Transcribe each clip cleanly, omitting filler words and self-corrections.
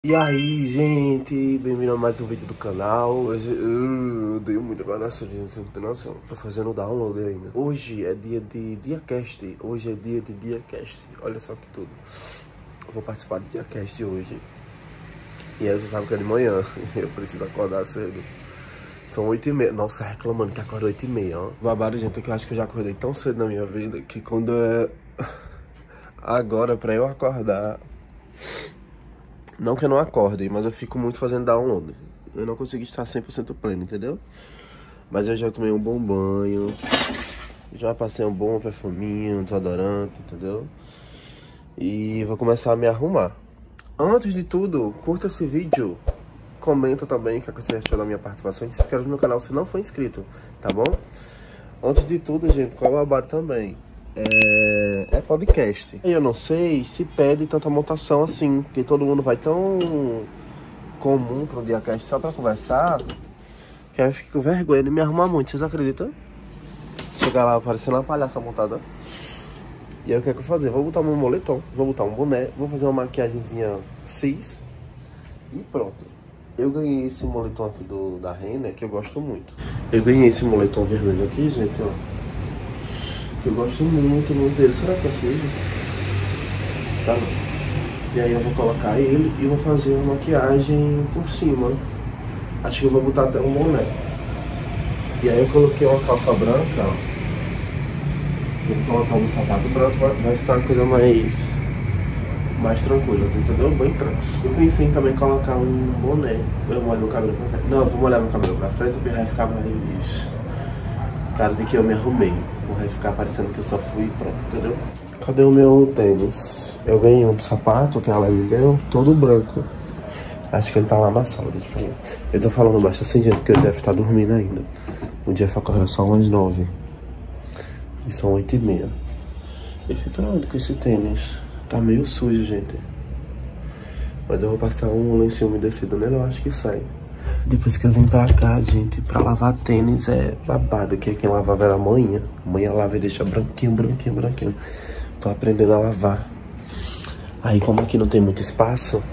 E aí, gente, bem-vindo a mais um vídeo do canal. Hoje eu dei muita bagaça, gente, não tem noção. Tô fazendo download ainda. Hoje é dia de Diacast. Hoje é dia de Diacast. Olha só que tudo. Eu vou participar do Diacast hoje. E aí você sabe que é de manhã. Eu preciso acordar cedo. São 8h30. Nossa, reclamando que acorda 8h30, ó. Babado, gente, é que eu acho que eu já acordei tão cedo na minha vida que quando é agora pra eu acordar... Não que eu não acorde, mas eu fico muito fazendo download. Eu não consigo estar 100% pleno, entendeu? Mas eu já tomei um bom banho. Já passei um bom perfuminho, um desodorante, entendeu? E vou começar a me arrumar. Antes de tudo, curta esse vídeo. Comenta também o que você achou da minha participação. E se inscreve no meu canal se não for inscrito, tá bom? Antes de tudo, gente, colabore também. É podcast. Eu não sei se pede tanta montação assim, porque todo mundo vai tão comum pro Diacast só pra conversar, que aí eu fico com vergonha de me arrumar muito, vocês acreditam? Chegar lá parecendo uma palhaça montada. E aí o que é que eu vou fazer? Vou botar meu moletom, vou botar um boné, vou fazer uma maquiagemzinha cis e pronto. Eu ganhei esse moletom aqui da Renner, que eu gosto muito. Eu ganhei esse moletom vermelho aqui, gente, ó. Eu gosto muito dele. Será que é assim? Tá não. E aí eu vou colocar ele e vou fazer uma maquiagem por cima. Acho que eu vou botar até um boné. E aí eu coloquei uma calça branca, ó. Eu vou colocar um sapato branco, vai ficar uma coisa mais tranquila, entendeu? Bem trans. Eu pensei em também colocar um boné. Eu molho meu cabelo pra frente. Não, eu vou molhar meu cabelo pra frente porque vai ficar mais... cara de que eu me arrumei. Vai ficar parecendo que eu só fui e pronto, entendeu? Cadê o meu tênis? Eu ganhei um sapato que ela me deu, todo branco. Acho que ele tá lá na sala, deixa eu ver. Eu tô falando baixo assim, gente, porque o Jeff tá dormindo ainda. O Jeff acorda só umas 9. E são 8h30. Eu fui pra onde com esse tênis? Tá meio sujo, gente. Mas eu vou passar um lencinho umedecido nele, eu acho que sai. Depois que eu vim pra cá, gente, pra lavar tênis é babado, que quem lavava era a manhã. A manhã lava e deixa branquinho. Tô aprendendo a lavar. Aí como aqui não tem muito espaço,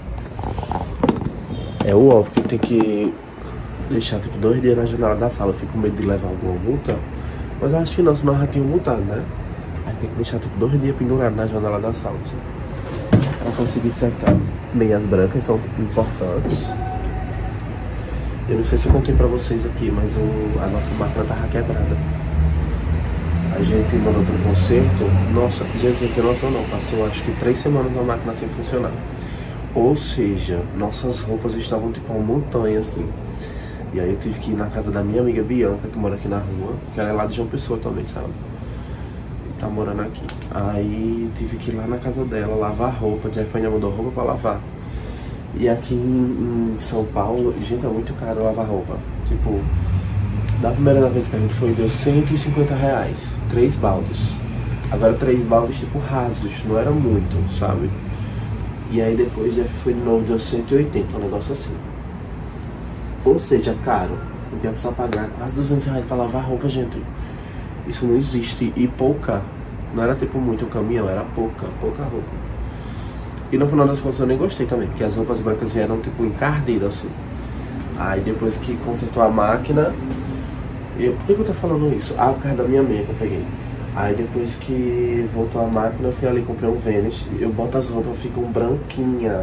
é o óbvio que tem que deixar tipo 2 dias na janela da sala. Eu fico com medo de levar alguma multa, mas eu acho que não, senão já tinha multado, né? Aí tem que deixar tipo 2 dias pendurado na janela da sala, assim, pra conseguir secar. Meias brancas são importantes. Eu não sei se eu contei pra vocês aqui, mas a nossa máquina tava quebrada. A gente mandou pro conserto. Nossa, gente, não tem noção não. Passou acho que 3 semanas a máquina sem funcionar. Ou seja, nossas roupas estavam tipo uma montanha assim. E aí eu tive que ir na casa da minha amiga Bianca, que mora aqui na rua. Que ela é lá de João Pessoa também, sabe? E tá morando aqui. Aí tive que ir lá na casa dela, lavar roupa. Já foi, mandou roupa pra lavar. E aqui em São Paulo, gente, é muito caro lavar roupa. Tipo, da primeira vez que a gente foi, deu R$150. 3 baldes. Agora 3 baldes, tipo, rasos. Não era muito, sabe? E aí depois já foi de novo, deu 180, um negócio assim. Ou seja, caro. Eu ia precisar pagar quase R$200 pra lavar roupa, gente. Isso não existe. E pouca. Não era tipo muito um caminhão, era pouca roupa. E no final das contas eu nem gostei também, porque as roupas brancas vieram tipo encardidas assim. Aí depois que consertou a máquina, por que eu tô falando isso? Ah, por causa da minha meia que eu peguei. Aí depois que voltou a máquina, eu fui ali e comprei um Vênus. Eu boto as roupas, ficam branquinhas.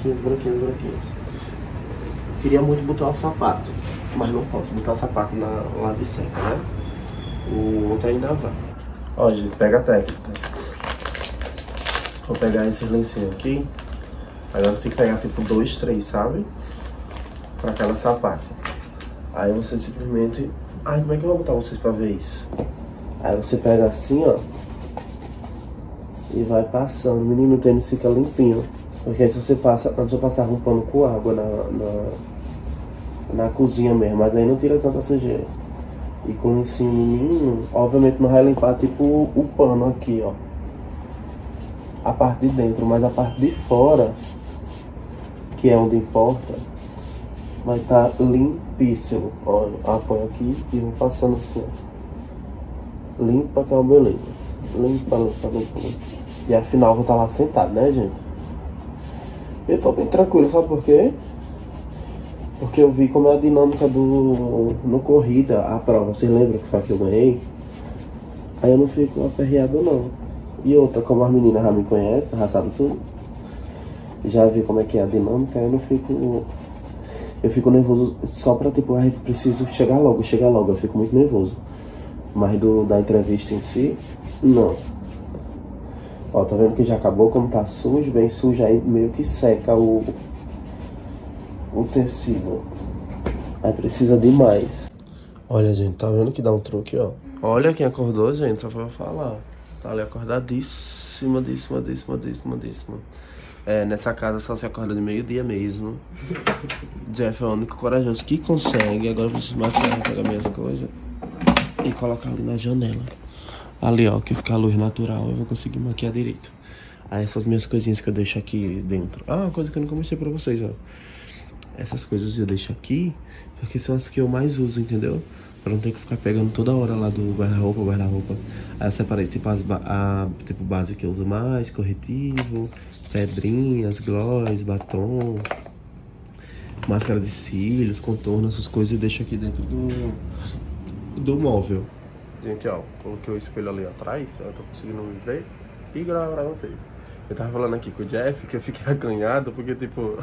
Queria muito botar o sapato, mas não posso botar o sapato na lave seca, né? O outro ainda vai. Ó, gente, pega a técnica. Vou pegar esse lencinho aqui. Agora você tem que pegar tipo 2, 3, sabe? Pra cada sapato. Aí você simplesmente... Ai, como é que eu vou botar vocês pra ver isso? Aí você pega assim, ó. E vai passando. Menino, o tênis fica limpinho. Porque aí se você passa... Antes eu passava um pano com água na cozinha mesmo. Mas aí não tira tanta sujeira. E com o lencinho menino, obviamente não vai limpar tipo o pano aqui, ó. A parte de dentro, mas a parte de fora, que é onde importa, vai estar limpíssimo. Olha, apoio aqui e vou passando assim, ó. Limpa, que é uma beleza. Limpa. E afinal vou estar lá sentado, né, gente? Eu tô bem tranquilo, sabe por quê? Porque eu vi como é a dinâmica no corrida, a prova. Vocês lembram que foi a que eu ganhei? Aí eu não fico aperreado não. E outra, como as meninas já me conhecem, já sabem tudo, já vi como é que é a dinâmica, eu não fico... Eu fico nervoso só pra, tipo, ai, preciso chegar logo, eu fico muito nervoso. Mas da entrevista em si, não. Ó, tá vendo que já acabou, como tá sujo, bem sujo, aí meio que seca o tecido. Aí precisa de mais. Olha, gente, tá vendo que dá um truque, ó. Olha quem acordou, gente, só pra falar. Tá ali acordadíssima. É, nessa casa só se acorda de meio-dia mesmo. Jeff é o único corajoso que consegue. Agora eu preciso maquiar, pegar minhas coisas e colocar ali na janela. Ali, ó, que fica a luz natural, eu vou conseguir maquiar direito. Aí essas minhas coisinhas que eu deixo aqui dentro. Ah, uma coisa que eu nunca mostrei pra vocês, ó. Essas coisas eu deixo aqui, porque são as que eu mais uso, entendeu? Pra não ter que ficar pegando toda hora lá do guarda-roupa. Aí eu separei, tipo, tipo, base que eu uso mais, corretivo, pedrinhas, gloss, batom, máscara de cílios, contorno, essas coisas eu deixo aqui dentro do móvel. Gente, ó, coloquei o espelho ali atrás, eu tô conseguindo me ver e gravar pra vocês. Eu tava falando aqui com o Jeff que eu fiquei acanhado, porque, tipo...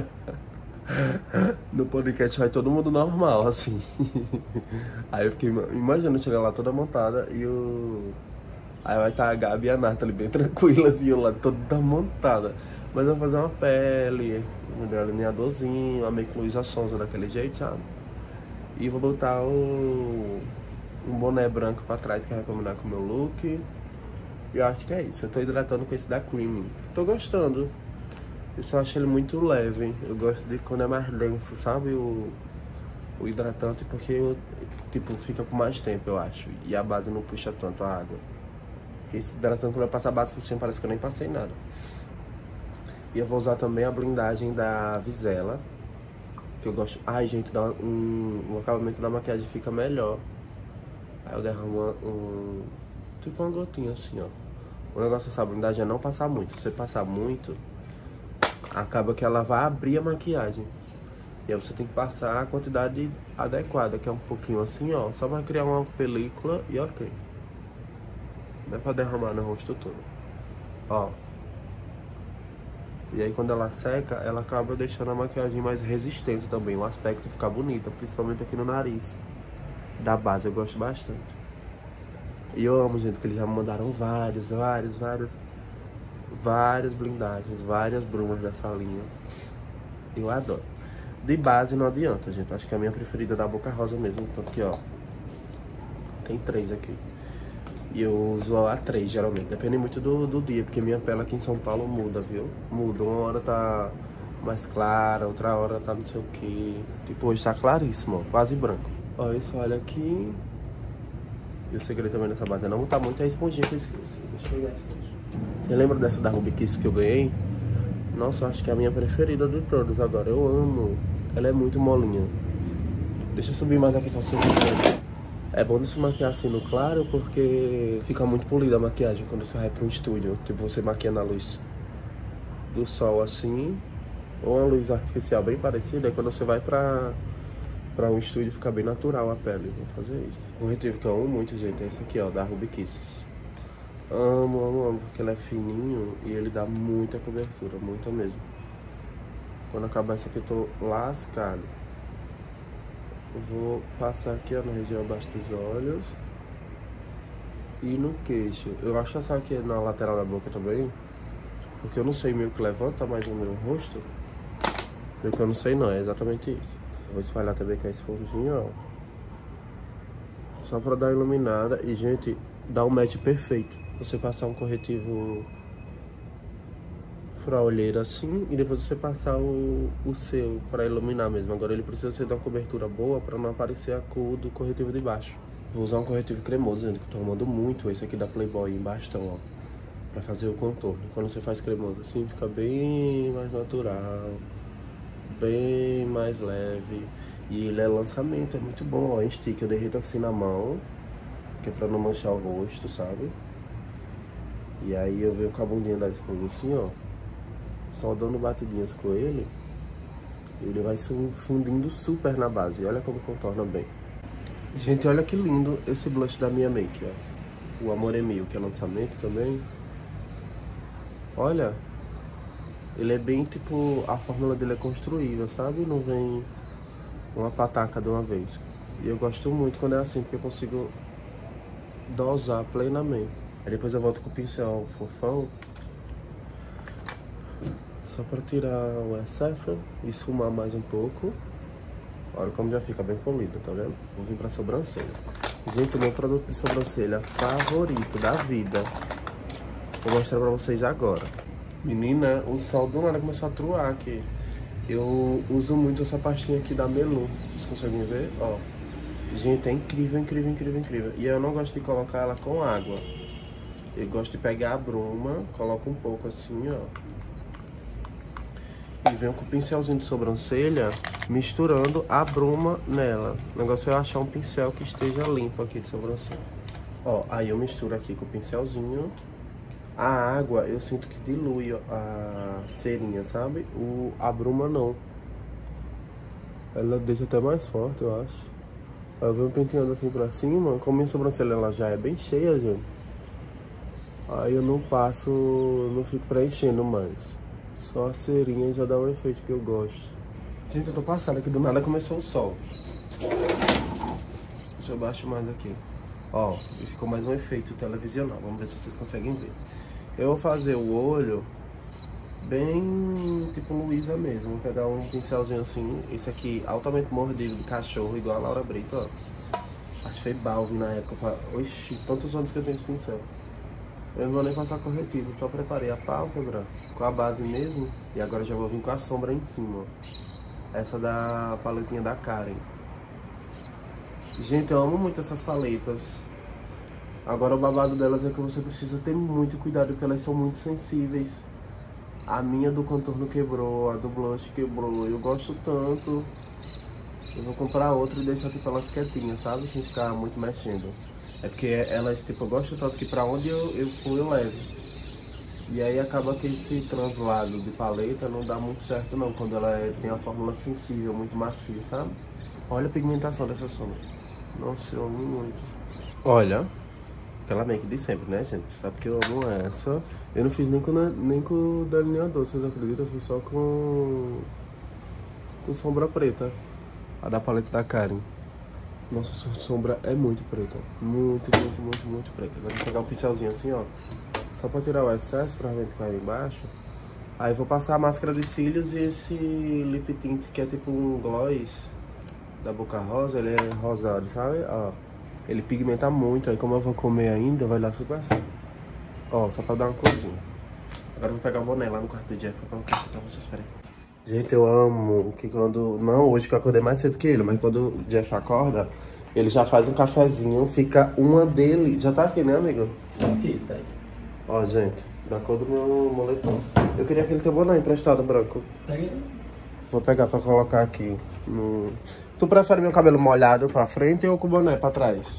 No podcast vai todo mundo normal, assim. Aí eu fiquei imaginando chegar lá toda montada e aí vai estar a Gabi e a Nathalie bem tranquilas e eu lá toda montada. Mas eu vou fazer uma pele, um delineadorzinho, uma make Luísa Sonza daquele jeito, sabe? E vou botar um boné branco pra trás que vai combinar com o meu look. E eu acho que é isso. Eu tô hidratando com esse da Creamy. Tô gostando. Eu só acho ele muito leve. Eu gosto de quando é mais denso, sabe? O hidratante, porque tipo, fica por mais tempo, eu acho. E a base não puxa tanto a água. Porque esse hidratante, quando eu passo a base por cima, parece que eu nem passei nada. E eu vou usar também a blindagem da Visela, que eu gosto. Ai, gente, o acabamento da maquiagem fica melhor. Aí eu derramo tipo uma gotinha assim, ó. O negócio dessa blindagem é não passar muito. Se você passar muito, acaba que ela vai abrir a maquiagem. E aí você tem que passar a quantidade adequada, que é um pouquinho assim, ó. Só vai criar uma película e ok. Não é pra derramar no rosto todo. Ó. E aí quando ela seca, ela acaba deixando a maquiagem mais resistente também. O aspecto fica bonito, principalmente aqui no nariz. Da base eu gosto bastante. E eu amo, gente, que eles já me mandaram várias blindagens, várias brumas dessa linha. Eu adoro. De base não adianta, gente. Acho que a minha preferida é da Boca Rosa mesmo. Tanto que, ó, tem 3 aqui. E eu uso a 3 geralmente. Depende muito do dia, porque minha pele aqui em São Paulo muda, viu? Muda. Uma hora tá mais clara, outra hora tá não sei o que. Tipo, hoje tá claríssimo, ó, quase branco. Ó, isso, olha aqui. E o segredo também dessa base é não botar muito a esponjinha que eu esqueci. Deixa eu pegar a esponja. Você lembra dessa da Ruby Kiss que eu ganhei? Nossa, eu acho que é a minha preferida de todos agora. Eu amo. Ela é muito molinha. Deixa eu subir mais aqui pra você ver. É bom de se maquiar assim no claro, porque fica muito polida a maquiagem quando você vai para um estúdio. Tipo, você maquia na luz do sol assim, ou uma luz artificial bem parecida. Aí quando você vai pra um estúdio fica bem natural a pele. Vou fazer isso. O corretivo que eu amo muito, gente, é esse aqui, ó, da Ruby Kisses. Amo, porque ele é fininho e ele dá muita cobertura, muita mesmo. Quando acabar esse aqui eu tô lascado. Eu vou passar aqui, ó, na região abaixo dos olhos e no queixo. Eu acho essa aqui na lateral da boca também, porque eu não sei meio que levanta mais o meu rosto. Meio que eu não sei não, é exatamente isso. Vou espalhar também com a esponjinha, ó. Só pra dar uma iluminada e, gente, dá um match perfeito. Você passar um corretivo pra olheira assim e depois você passar o seu pra iluminar mesmo. Agora ele precisa ser de uma cobertura boa pra não aparecer a cor do corretivo de baixo. Vou usar um corretivo cremoso, gente, que eu tô amando muito. Esse aqui da Playboy embaixo, então, ó, pra fazer o contorno. Quando você faz cremoso assim, fica bem mais natural, bem mais leve. E ele é lançamento, é muito bom, ó, em stick. Eu derrito assim na mão, que é pra não manchar o rosto, sabe? E aí eu venho com a bundinha da esponja assim, ó. só dando batidinhas com ele, ele vai se fundindo super na base. Olha como contorna bem. Gente, olha que lindo esse blush da Mia Make, ó. O Amor é Mio, que é lançamento também. Olha, ele é bem tipo, a fórmula dele é construída, sabe? Não vem uma pataca de uma vez. E eu gosto muito quando é assim, porque eu consigo dosar plenamente. Aí depois eu volto com o pincel fofão, só para tirar o excesso e esfumar mais um pouco. Olha como já fica bem polido, tá vendo? Vou vir pra sobrancelha. Gente, o meu produto de sobrancelha favorito da vida, vou mostrar pra vocês agora. Menina, o sol do nada começou a truar aqui. Eu uso muito essa pastinha aqui da Melu. Vocês conseguem ver? Ó. Gente, é incrível, incrível, incrível, incrível. E eu não gosto de colocar ela com água. Eu gosto de pegar a bruma, coloco um pouco assim, ó. E venho com o pincelzinho de sobrancelha, misturando a bruma nela. O negócio é achar um pincel que esteja limpo aqui de sobrancelha. Ó, aí eu misturo aqui com o pincelzinho. A água, eu sinto que dilui a cerinha, sabe? A bruma não. Ela deixa até mais forte, eu acho. Aí eu venho penteando assim pra cima. Como minha sobrancelha ela já é bem cheia, gente. Aí eu não passo, não fico preenchendo mais. Só a cerinha já dá um efeito que eu gosto. Gente, eu tô passando aqui, do nada começou o sol. Deixa eu baixar mais aqui. Ó, e ficou mais um efeito televisional. Vamos ver se vocês conseguem ver. Eu vou fazer o olho bem tipo Luísa mesmo. Vou pegar um pincelzinho assim. Esse aqui altamente mordido de cachorro, igual a Laura Brito, ó. Acho que foi Balvin na época. Eu falei, oxi, quantos anos que eu tenho esse pincel? Eu não vou nem passar corretivo, só preparei a pálpebra com a base mesmo. E agora já vou vir com a sombra em cima, ó. Essa da paletinha da Karen. Gente, eu amo muito essas paletas. Agora o babado delas é que você precisa ter muito cuidado, porque elas são muito sensíveis. A minha do contorno quebrou, a do blush quebrou. Eu gosto tanto. Eu vou comprar outra e deixar tipo elas quietinhas, sabe? Sem ficar muito mexendo. É porque elas, tipo, eu gosto tanto que pra onde eu for eu levo. E aí acaba que esse translado de paleta não dá muito certo não, quando ela tem a fórmula sensível, muito macia, sabe? Olha a pigmentação dessa sombra. Nossa, eu amo muito. Olha, aquela make de sempre, né, gente? Sabe que eu amo essa. Eu não fiz nem com o delineador, vocês acreditam? Eu fiz só com sombra preta. A da paleta da Karen. Nossa, essa sombra é muito preta. Muito, muito, muito, muito preta. Agora vou pegar um pincelzinho assim, ó. Só pra tirar o excesso, pra ver que cai embaixo. Aí vou passar a máscara de cílios e esse lip tint, que é tipo um gloss da Boca Rosa. Ele é rosado, sabe? Ó. Ele pigmenta muito, aí como eu vou comer ainda, vai dar super certo. Ó, só pra dar uma corzinha. Agora eu vou pegar o boné lá no quarto do Jeff pra colocar aqui pra vocês, peraí. Gente, eu amo que quando... Não hoje que eu acordei mais cedo que ele, mas quando o Jeff acorda, ele já faz um cafezinho, fica uma dele... Já tá aqui, né, amigo? Já fiz, tá aí. Ó, gente, da cor do meu moletom. Eu queria aquele teu boné emprestado, branco. Pega. Vou pegar pra colocar aqui no... Tu prefere meu cabelo molhado pra frente ou com o boné pra trás?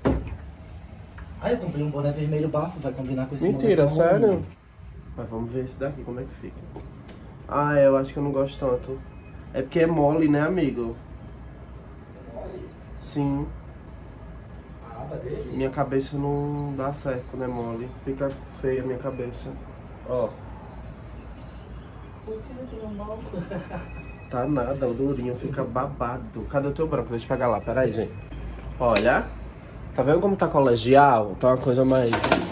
Ah, eu comprei um boné vermelho bafo, vai combinar com esse Mentira, moletom. sério? Mas vamos ver esse daqui, como é que fica. Ah, eu acho que eu não gosto tanto. É porque é mole, né, amigo? Mole? Sim. A aba dele? Minha cabeça não dá certo quando é mole. Fica feia a minha cabeça. Ó. Por que não normal? Tá nada, o durinho fica babado. Cadê o teu branco? Deixa eu pegar lá, peraí, gente. Olha. Tá vendo como tá colegial? Tá uma coisa mais...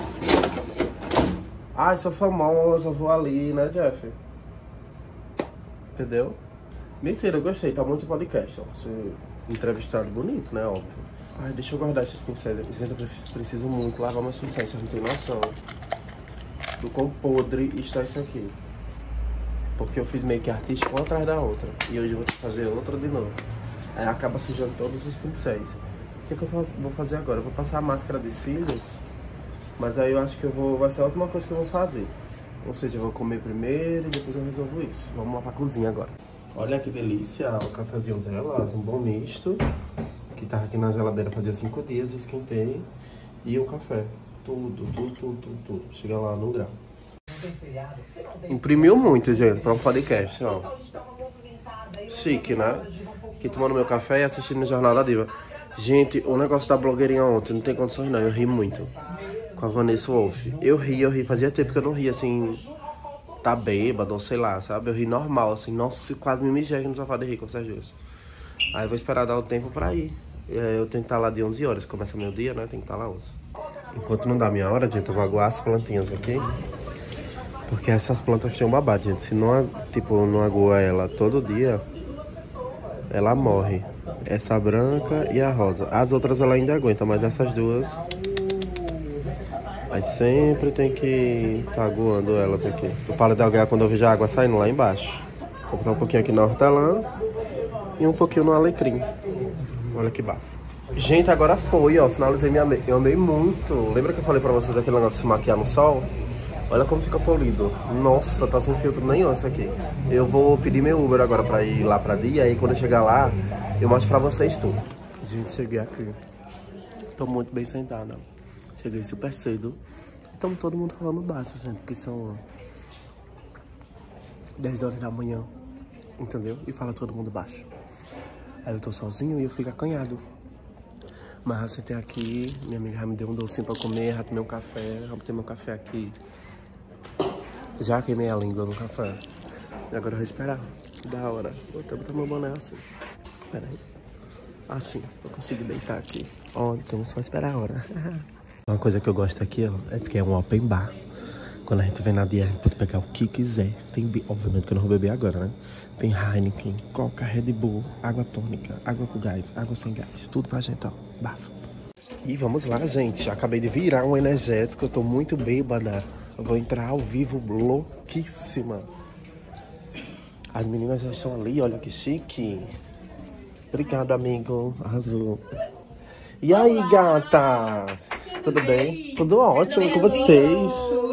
Ai, sou famosa, vou ali, né, Jeff? Entendeu? Mentira, eu gostei, tá muito podcast, ó. Você entrevistado bonito, né, óbvio. Ai, deixa eu guardar esses pincéis. Gente, eu preciso muito lavar meus pincéis, vocês não tem noção do quão podre está isso aqui. Porque eu fiz make artística uma atrás da outra. E hoje eu vou ter que fazer outra de novo. Aí acaba sujando todos os pincéis. O que eu vou fazer agora? Eu vou passar a máscara de cílios. Mas aí eu acho que vai ser a última coisa que eu vou fazer. Ou seja, eu vou comer primeiro e depois eu resolvo isso. Vamos lá pra cozinha agora. Olha que delícia o cafezinho dela, um bom misto. Que tava aqui na geladeira fazia 5 dias, esquentei. E o café. Tudo. Chega lá no grau. Imprimiu muito, gente, pra um podcast, ó. Chique, né? Aqui tomando meu café e assistindo o Jornal da Diva. Gente, o negócio da blogueirinha ontem, não tem condições não, eu ri muito. Com a Vanessa Wolff. Eu ri, fazia tempo que eu não ria assim, tá bêbado ou sei lá, sabe? Eu ri normal, assim, nossa, quase me mijei no sofá de rir com essas duas. Aí eu vou esperar dar o tempo pra ir. Eu tenho que estar lá de 11 horas, começa meu dia, né? Tem que estar lá 11. Enquanto não dá a minha hora, gente, eu vou aguar as plantinhas aqui. Porque essas plantas têm um babado, gente. Se não, tipo, não aguar ela todo dia, ela morre. Essa branca e a rosa. As outras ela ainda aguenta, mas essas duas... Aí sempre tem que estar aguando elas aqui. Eu paro de aguar quando eu vejo a água saindo lá embaixo. Vou botar um pouquinho aqui na hortelã e um pouquinho no alecrim. Olha que bafo. Gente, agora foi, ó. Finalizei minha make. Eu amei muito. Lembra que eu falei pra vocês aquele negócio de se maquiar no sol? Olha como fica polido. Nossa, tá sem filtro nenhum isso aqui. Eu vou pedir meu Uber agora pra ir lá pra dia. Aí quando eu chegar lá, eu mostro pra vocês tudo. Gente, cheguei aqui. Tô muito bem sentada. Cheguei super cedo. Estamos todo mundo falando baixo, gente. Porque são 10 horas da manhã. Entendeu? E fala todo mundo baixo. Aí eu tô sozinho e eu fico acanhado. Mas eu sentei aqui. Minha amiga já me deu um docinho pra comer. Já tomei um café. Já botei meu café aqui. Já queimei a língua no café. E agora eu vou esperar. Da hora. Vou até botar meu boné assim. Pera aí. Assim. Eu consigo deitar aqui. Ó, então só esperar a hora. Uma coisa que eu gosto aqui, ó, é porque é um open bar. Quando a gente vem na dia, a gente pode pegar o que quiser. Tem, obviamente que eu não vou beber agora, né? Tem Heineken, Coca, Red Bull, água tônica, água com gás, água sem gás. Tudo pra gente, ó. Bafo. E vamos lá, gente. Acabei de virar um energético. Eu tô muito bêbada. Eu vou entrar ao vivo louquíssima. As meninas já estão ali, olha que chique. Obrigado, amigo. Arrasou. E aí, gatas? Tudo bem? Tudo ótimo com vocês?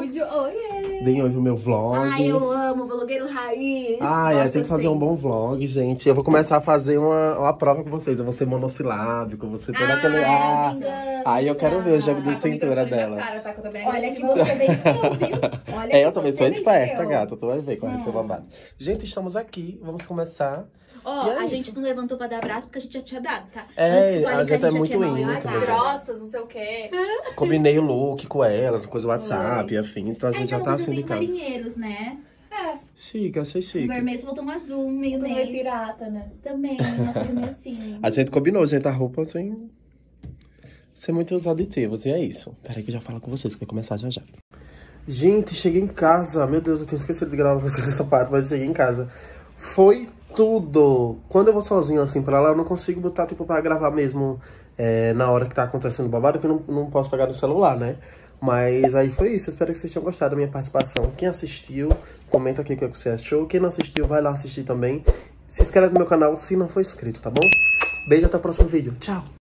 Deem hoje o meu vlog. Ai, eu amo blogueiro raiz. Ai, tem que fazer um bom vlog, gente. Eu vou começar a fazer uma prova com vocês. Eu vou ser monossilábico, vou ser toda aquele... Aí eu quero ver o jogo de cintura dela. Olha que você venceu, viu? Olha Eu também sou esperta, gata. Tu vai ver qual vai ser o babado. Gente, estamos aqui. Vamos começar. Ó, a gente não levantou pra dar abraço porque a gente já tinha dado, tá? A gente é muito íntimo. Grossas, não sei o quê. Combinei o look com elas, coisa WhatsApp e afim. Então a gente já tá assim de casa. Marinheiros, né? Chique, achei chique. Um vermelho, voltou um azul, um meio Meio negro. pirata, né? Também, uma coisa meio assim. A gente combinou, gente, a roupa sem muitos aditivos, e é isso. Peraí que eu já falo com vocês, que vai começar já já. Gente, cheguei em casa. Meu Deus, eu tinha esquecido de gravar pra vocês essa parte, mas eu cheguei em casa. Foi tudo. Quando eu vou sozinho assim pra lá, eu não consigo botar, tipo, pra gravar mesmo na hora que tá acontecendo o babado, que eu não posso pegar no celular, né? Mas aí foi isso. Espero que vocês tenham gostado da minha participação. Quem assistiu, comenta aqui o que você achou. Quem não assistiu, vai lá assistir também. Se inscreve no meu canal se não for inscrito, tá bom? Beijo, até o próximo vídeo. Tchau!